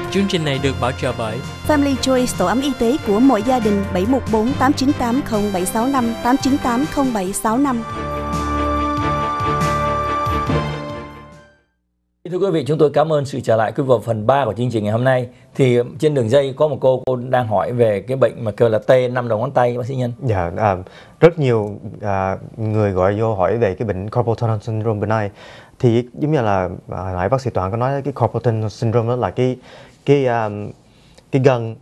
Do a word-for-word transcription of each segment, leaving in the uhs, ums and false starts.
Chương trình này được bảo trợ bởi Family Choice, tổ ấm y tế của mọi gia đình. Bảy một bốn tám chín tám không bảy sáu năm tám chín tám không bảy sáu năm. Thưa quý vị, chúng tôi cảm ơn sự trở lại quý vị vào phần ba của chương trình ngày hôm nay. Thì trên đường dây có một cô cô đang hỏi về cái bệnh mà kêu là tê năm đầu ngón tay, bác sĩ Nhân. Dạ, à, rất nhiều à, người gọi vô hỏi về cái bệnh carpal tunnel syndrome bên này. Thì giống như là hồi nãy bác sĩ Toàn có nói cái carpal tunnel syndrome đó là cái cái um, cái gân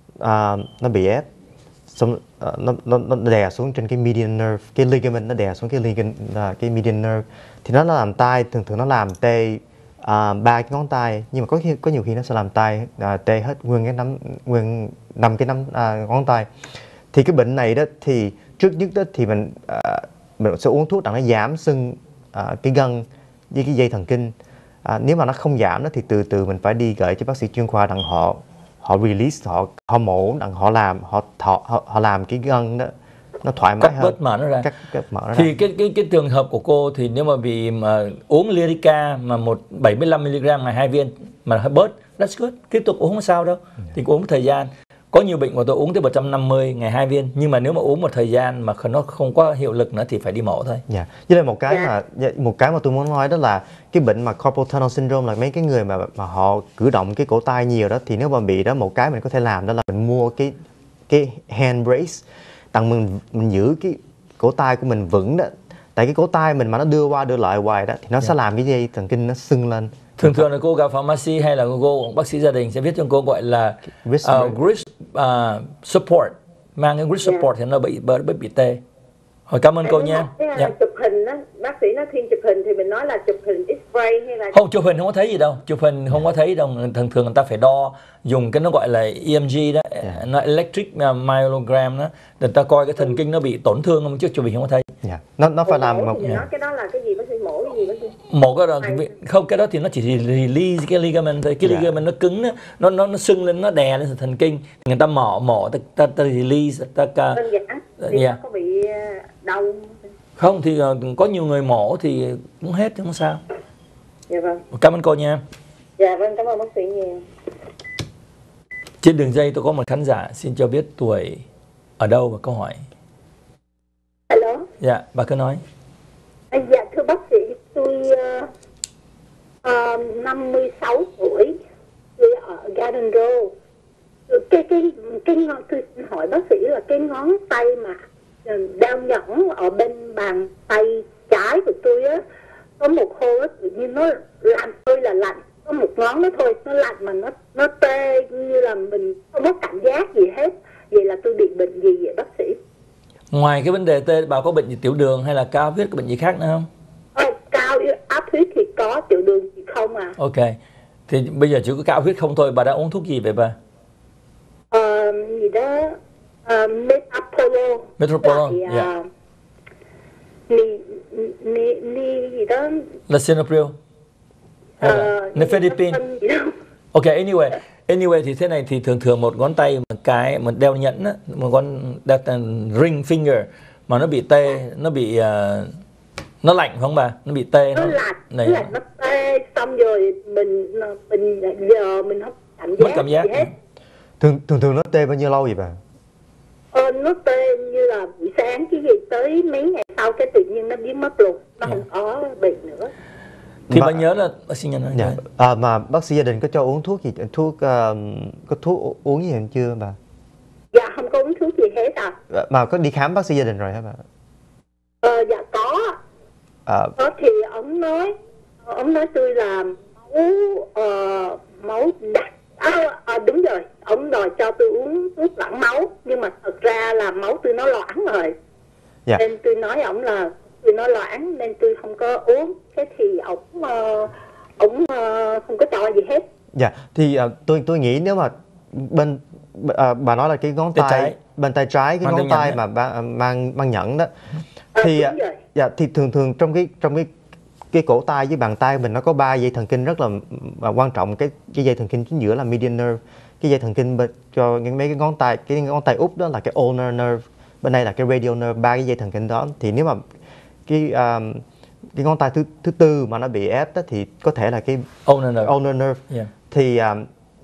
uh, nó bị ép, xong uh, nó, nó nó đè xuống trên cái median nerve, cái ligament nó đè xuống cái ligament, uh, cái median nerve, thì nó, nó làm tay, thường thường nó làm tê ba uh, cái ngón tay, nhưng mà có khi, có nhiều khi nó sẽ làm tay uh, tê hết nguyên cái nắm, nguyên năm cái nắm uh, ngón tay. Thì cái bệnh này đó thì trước nhất đó thì mình uh, mình sẽ uống thuốc để nó giảm sưng uh, cái gân với cái dây thần kinh. À, nếu mà nó không giảm đó thì từ từ mình phải đi gửi cho bác sĩ chuyên khoa đặng họ họ release, họ họ mổ, đặng họ làm họ họ họ, họ làm cái gân đó nó thoải mái cắt hơn, bớt mở nó ra. Cắt, cắt mở nó thì ra. cái cái cái trường hợp của cô thì nếu mà bị mà uống Lyrica mà một bảy mươi lăm mi-li-gam ngày hai viên mà hơi bớt, that's good, tiếp tục uống không sao đâu. Thì cô uống thời gian. Có nhiều bệnh của tôi uống tới một trăm năm mươi ngày hai viên, nhưng mà nếu mà uống một thời gian mà nó không có hiệu lực nữa thì phải đi mổ thôi. Dạ. Với lại một cái mà một cái mà tôi muốn nói đó là cái bệnh mà carpal tunnel syndrome là mấy cái người mà mà họ cử động cái cổ tay nhiều đó, thì nếu mà bị đó, một cái mình có thể làm đó là mình mua cái cái hand brace, tặng mình mình giữ cái cổ tay của mình vững đó. Tại cái cổ tay mình mà nó đưa qua đưa lại hoài đó thì nó sẽ làm cái dây thần kinh nó sưng lên. Thường thường là cô gặp pharmacy hay là cô bác sĩ gia đình sẽ viết cho cô gọi là uh, grip uh, support, mang cái grip support thì nó bị bị, bị, bị tê. Hồi cảm ơn cô nha. Dạ. Chụp hình á, bác sĩ nó thiên chụp hình thì mình nói là chụp hình X-ray hay là không, chụp hình không có thấy gì đâu, chụp hình không có thấy đâu. Thường thường người ta phải đo, dùng cái nó gọi là E M G đó, yeah. nó electric myogram đó, để ta coi cái thần kinh nó bị tổn thương không, chứ chụp hình không có thấy. Yeah. Nó nó phải làm một. Thì nói cái đó là cái gì bác sĩ, mổ cái gì bác sĩ? Mổ cái đó không, cái đó thì nó chỉ release cái ligament thôi, cái yeah. ligament nó cứng đó, nó nó nó sưng lên, nó đè lên thần kinh, người ta mổ mổ ta ta, ta release ta ta. Đơn giản. Thì yeah. Nó có bị đau không? Thì uh, có nhiều người mổ thì cũng hết chứ không sao. Dạ vâng. Cảm ơn cô nha. Dạ vâng, cảm ơn bác sĩ nhiều. Trên đường dây tôi có một khán giả xin cho biết tuổi, ở đâu và câu hỏi. Alo. Dạ, bà cứ nói. À, dạ thưa bác sĩ, tôi uh, uh, năm mươi sáu tuổi, tôi ở Garden Road. Cái cái cái ngón, tôi hỏi bác sĩ là cái ngón tay mà đeo nhẫn ở bên bàn tay trái của tôi á, có một hôm á tự nhiên nó lạnh, tôi là lạnh, có một ngón đó thôi, nó lạnh mà nó nó tê như là mình không có cảm giác gì hết. Vậy là tôi bị bệnh gì vậy bác sĩ? Ngoài cái vấn đề tê, bà có bệnh gì tiểu đường hay là cao huyết, có bệnh gì khác nữa không? Ờ, cao áp huyết thì có, tiểu đường thì không à. Ok, thì bây giờ chỉ có cao huyết không thôi, bà đã uống thuốc gì vậy bà? Ờ, gì đó, uh, Metapolo. Metapolo, dạ. Yeah. Ni, ni, ni gì đó. Lisinopril. Ờ, Nifedipine. Ok, anyway, anyway thì thế này, thì thường thường một ngón tay một cái một đeo nhẫn á, một con đeo ring finger mà nó bị tê, nó bị uh, nó lạnh phải không bà? Nó bị tê, nó, nó lạnh, này. Nó, nó tê, xong rồi mình mình giờ mình không cảm giác, cảm giác gì hết. Thường thường thường nó tê bao nhiêu lâu vậy bà? Ờ, nó tê như là buổi sáng cái gì tới mấy ngày sau cái tự nhiên nó biến mất luôn, nó yeah. không có bệnh nữa. Thì bà nhớ là bác sĩ Nhân nói. Dạ. À, mà bác sĩ gia đình có cho uống thuốc gì, thuốc uh, có thuốc uống gì hay chưa bà? Dạ không có uống thuốc gì hết à. Mà có đi khám bác sĩ gia đình rồi hả bà? Ờ dạ có. À. Ờ, thì ông nói ông nói tôi là máu uh, máu đặc. À, à, đúng rồi, ông đòi cho tôi uống thuốc loãng máu, nhưng mà thật ra là máu tôi nó loãng rồi. Dạ. Nên tôi nói ông là tôi nó loãng nên tôi không có uống. Cái thì ông uh, ông uh, không có cho gì hết. Dạ, thì uh, tôi tôi nghĩ nếu mà bên uh, bà nói là cái ngón tay, tay bên tay trái, cái ngón tay mà mang mang mang nhẫn đó, thì uh, dạ thì thường thường trong cái trong cái cái cổ tay với bàn tay mình nó có ba dây thần kinh rất là quan trọng. Cái cái dây thần kinh chính giữa là median nerve, cái dây thần kinh cho những mấy cái ngón tay, cái ngón tay út đó là cái ulnar nerve, bên đây là cái radial nerve. Ba cái dây thần kinh đó thì nếu mà cái um, cái ngón tay thứ thứ tư mà nó bị ép đó thì có thể là cái ulnar nerve, ulnar nerve. Yeah. Thì um,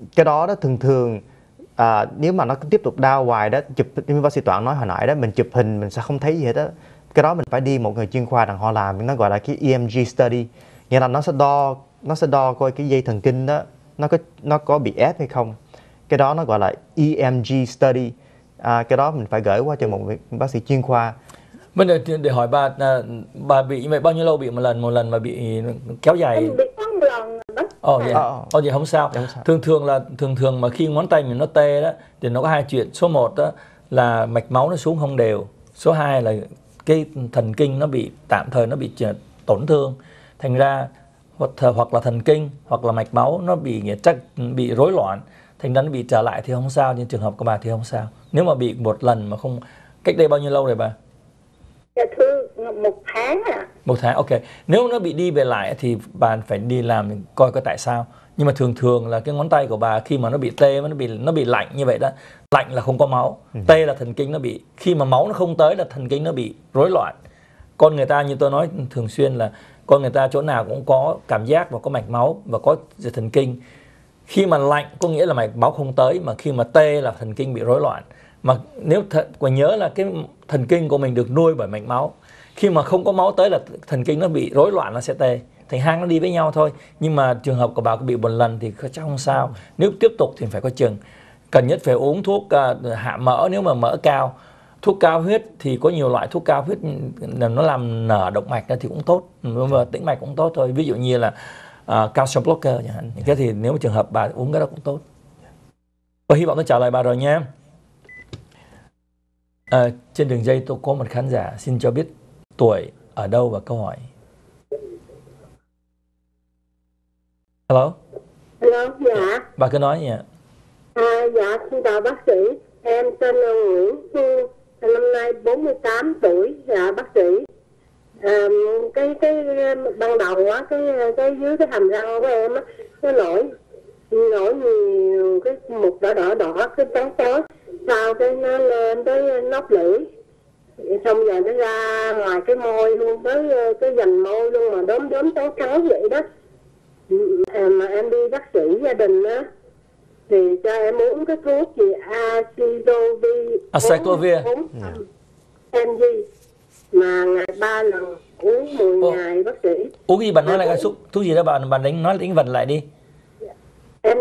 cái đó đó thường thường à, nếu mà nó cứ tiếp tục đau hoài đó, chụp như bác sĩ Toản nói hồi nãy đó, mình chụp hình mình sẽ không thấy gì hết đó. Cái đó mình phải đi một người chuyên khoa đặng họ làm, nó gọi là cái E M G study, nghĩa là nó sẽ đo nó sẽ đo coi cái dây thần kinh đó nó có nó có bị ép hay không. Cái đó nó gọi là E M G study. À, cái đó mình phải gửi qua cho một bác sĩ chuyên khoa. Bây giờ để hỏi bà, bà bị như vậy bao nhiêu lâu bị một lần, một lần mà bị kéo dài? Em bị có một lần bác. Ồ vậy, ồ vậy không sao. Không sao. Thường thường là thường thường mà khi ngón tay mình nó tê đó thì nó có hai chuyện. Số một đó là mạch máu nó xuống không đều. Số hai là cái thần kinh nó bị tạm thời nó bị tổn thương. Thành ra hoặc, hoặc là thần kinh hoặc là mạch máu nó bị chắc bị rối loạn. Thành ra nó bị trở lại thì không sao, nhưng trường hợp của bà thì không sao. Nếu mà bị một lần mà không, cách đây bao nhiêu lâu rồi bà? Dạ thưa, một tháng à. Một tháng, ok. Nếu nó bị đi về lại thì bà phải đi làm coi coi tại sao. Nhưng mà thường thường là cái ngón tay của bà khi mà nó bị tê, nó bị nó bị lạnh như vậy đó. Lạnh là không có máu, ừ. Tê là thần kinh nó bị, khi mà máu nó không tới là thần kinh nó bị rối loạn. Con người ta như tôi nói thường xuyên là con người ta chỗ nào cũng có cảm giác và có mạch máu và có thần kinh. Khi mà lạnh có nghĩa là mạch máu không tới, mà khi mà tê là thần kinh bị rối loạn. Mà nếu th còn nhớ là cái thần kinh của mình được nuôi bởi mạch máu. Khi mà không có máu tới là thần kinh nó bị rối loạn, nó sẽ tê. Thành hai nó đi với nhau thôi. Nhưng mà trường hợp của bà bị một lần thì chắc không sao. Nếu tiếp tục thì phải có chừng. Cần nhất phải uống thuốc uh, hạ mỡ nếu mà mỡ cao. Thuốc cao huyết thì có nhiều loại thuốc cao huyết nó làm nở động mạch thì cũng tốt, và tĩnh mạch cũng tốt thôi. Ví dụ như là uh, calcium blocker chẳng hạn. Cái thì nếu mà trường hợp bà uống cái đó cũng tốt. Tôi hy vọng tôi trả lời bà rồi nha. À, trên đường dây tôi có một khán giả xin cho biết tuổi, ở đâu và câu hỏi. Hello. Hello, dạ. Bà cứ nói nha. À, dạ, xin chào bác sĩ. Em tên là Nguyễn Phương, năm nay bốn mươi tám tuổi. Dạ bác sĩ. À, cái cái ban đầu á, cái cái dưới cái hàm răng của em á, nó nổi nổi nhiều cái một đỏ đỏ đỏ cái trắng trắng. Sau cái nó lên tới nóc lưỡi, xong rồi nó ra ngoài cái môi luôn, tới cái dành môi luôn, mà đốm đốm trắng trắng vậy đó. À, mà em đi bác sĩ gia đình á thì cho em uống cái thuốc gì Acyclovir Acyclovir em gi mà ngày ba lần uống mười oh. ngày bác sĩ. Uống cái gì bạn nói lại cái thuốc thuốc gì đó bạn bạn đánh nói tiếng Việt lại đi. Em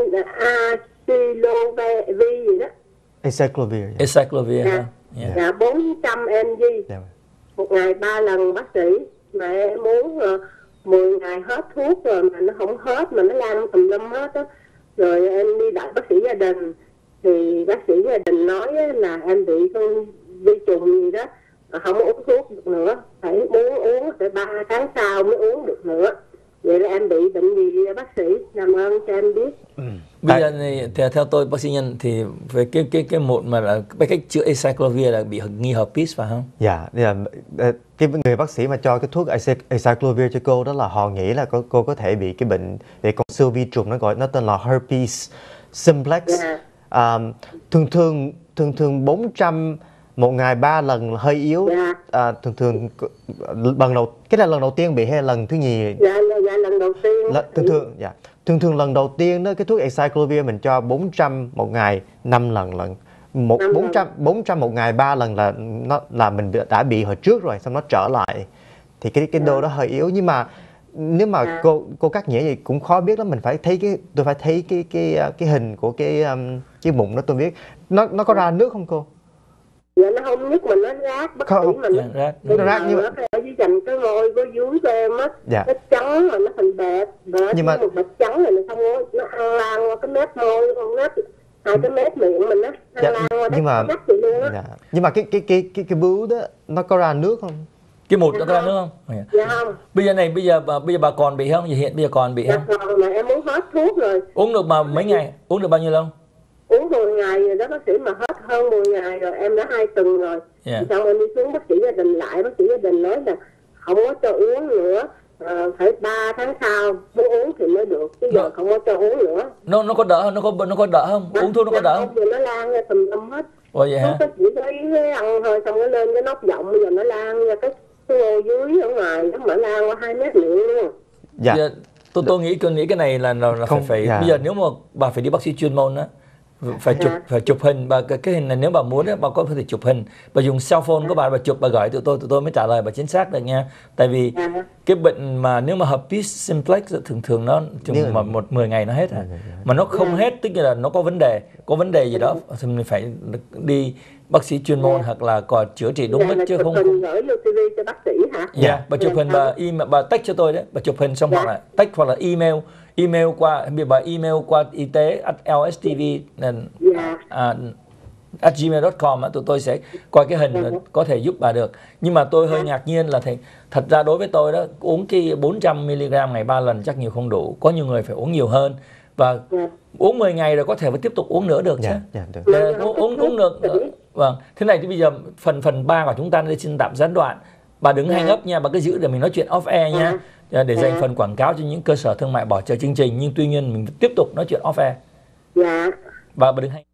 Acyclovir gì đó. Acyclovir. Acyclovir. Dạ, yeah. Dạ bốn trăm em gi yeah. Một ngày ba lần bác sĩ, mà em uống uh, mười ngày hết thuốc rồi mà nó không hết, mà nó lan tùm lum hết á. Rồi em đi đại bác sĩ gia đình thì bác sĩ gia đình nói là em bị con vi trùng gì đó, mà không uống thuốc được nữa, phải uống uống phải ba tháng sau mới uống được nữa. Vậy là em bị bệnh gì bác sĩ? Làm ơn cho em biết. Ừ. Bây giờ này, theo, theo tôi bác sĩ Nhân thì về cái cái cái một mà là cái cách chữa Acyclovir là bị nghi herpes phải không? Dạ, yeah, cái người bác sĩ mà cho cái thuốc Acyclovir cho cô đó là họ nghĩ là cô, cô có thể bị cái bệnh để con siêu vi trùng, nó gọi nó tên là herpes simplex. Yeah. Um, thường thường thường thường bốn trăm một ngày ba lần hơi yếu. Yeah. À, thường thường lần đầu cái là lần đầu tiên bị hay là lần thứ nhì? Dạ, dạ lần đầu tiên. L thường thường dạ. Thường thường lần đầu tiên đó cái thuốc Acyclovir mình cho bốn trăm một ngày năm lần lần. Một bốn trăm bốn trăm một ngày ba lần là nó là mình đã bị hồi trước rồi, xong nó trở lại. Thì cái cái đô đó hơi yếu, nhưng mà nếu mà à. cô cô cắt nghĩa gì cũng khó biết lắm, mình phải thấy cái tôi phải thấy cái cái cái hình của cái um, cái bụng đó tôi biết. Nó nó có ra nước không cô? Dạ nó không nhất mà nó rát bác sĩ mà nó rát nó rát như vậy. Ở dưới dành cái môi có dưới của em á, dạ. Nó trắng rồi nó thành bẹt, bẹt nhưng mà một bẹt trắng rồi nó không có, nó ăn lan qua cái mép môi, con mép hai cái mép miệng mình á, ăn dạ, lan qua nhưng mà dạ. Nhưng mà cái cái cái cái cái bướu đó nó có ra nước không? Cái một nó có ra nước không? Dạ không. Bây giờ này bây giờ bây giờ bà còn bị không? Giờ hiện bây giờ còn bị dạ, không? Còn mà em uống hết thuốc rồi. Uống được mà mấy ngày? Uống được bao nhiêu lâu? Uống mười ngày rồi đó bác sĩ, mà hết hơn mười ngày rồi, em đã hai tuần rồi. Yeah. Xong em đi xuống bác sĩ gia đình lại, bác sĩ gia đình nói là không có cho uống nữa, à, phải ba tháng sau muốn uống thì mới được, chứ giờ không có cho uống nữa. Nó nó có đỡ không? Nó có nó có đỡ không? Đó, uống thuốc nó có đỡ không? Giờ nó lan ra tùm lum hết. Ồ vậy hả? Nó chỉ thấy ăn thôi, xong nó lên cái nóc giọng, bây giờ nó lan ra cái cái ngô dưới ở ngoài, nó mở lan qua hai mét miệng luôn. Dạ. Giờ, tôi tôi nghĩ tôi nghĩ cái này là là, là Không, phải phải dạ. bây giờ nếu mà bà phải đi bác sĩ chuyên môn á, phải chụp Dạ. phải chụp hình, và cái, cái hình này nếu bà muốn á, bà có thể chụp hình, bà dùng cell phone của bà bà chụp, bà gửi tụi tôi tụi tôi mới trả lời bà chính xác được nha. Tại vì Dạ. cái bệnh mà nếu mà herpes simplex thường thường nó Nhưng chừng mà- mà một mười ngày nó hết à. Dạ, dạ, dạ. Mà nó không Dạ. hết tức là nó có vấn đề, có vấn đề gì đó thì mình phải đi bác sĩ chuyên môn Dạ. hoặc là còn chữa trị đúng Dạ, cách là chứ chụp không. hình gửi vô ti vi cho bác sĩ hả? Dạ, bà chụp Dạ. hình bà email, bà text cho tôi đấy, bà chụp hình xong Dạ. hoặc là text hoặc là email, email qua bà email qua y tế at lờ ét tê vê Dạ. à, at gmail chấm com á, tụi tôi sẽ coi cái hình Dạ. là có thể giúp bà được. Nhưng mà tôi hơi Dạ. ngạc nhiên là thì, thật ra đối với tôi đó, uống cái bốn trăm mi-li-gam ngày ba lần chắc nhiều không đủ, có nhiều người phải uống nhiều hơn, và Dạ. uống mười ngày rồi có thể phải tiếp tục uống nữa được chứ. Dạ, dạ, được. Để uống, uống uống được. Vâng, thế này thì bây giờ phần phần ba của chúng ta đây xin tạm gián đoạn. Bà đừng hang up nha, bà cứ giữ để mình nói chuyện off air nha, để dành phần quảng cáo cho những cơ sở thương mại bỏ chờ chương trình, nhưng tuy nhiên mình tiếp tục nói chuyện off air. Dạ. Bà bà đừng hang